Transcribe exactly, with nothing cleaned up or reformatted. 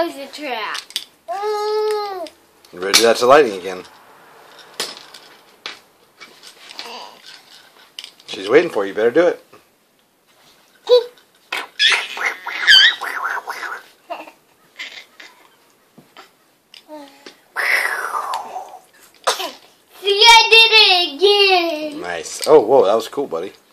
was a trap. You better do that to Lightning again. She's waiting for you. You better do it. See, I did it again. Nice. Oh, whoa, that was cool, buddy.